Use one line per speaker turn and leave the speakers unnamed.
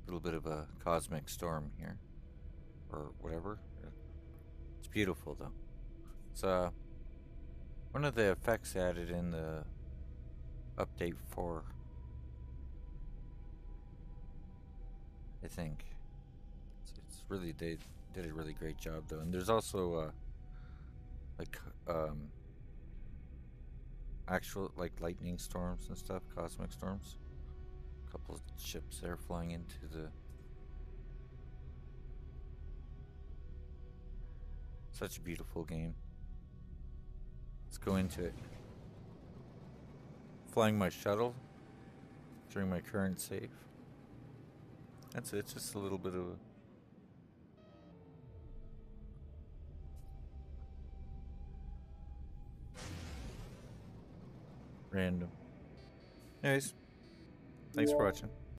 little bit of a cosmic storm here, or whatever. It's beautiful though. It's one of the effects added in the update 4, I think. It's really they did a really great job though, and there's also like actual like lightning storms and stuff, cosmic storms. A couple of ships there flying into the. Such a beautiful game. Let's go into it. Flying my shuttle during my current save. That's it, just a little bit of random. Anyways, thanks for watching.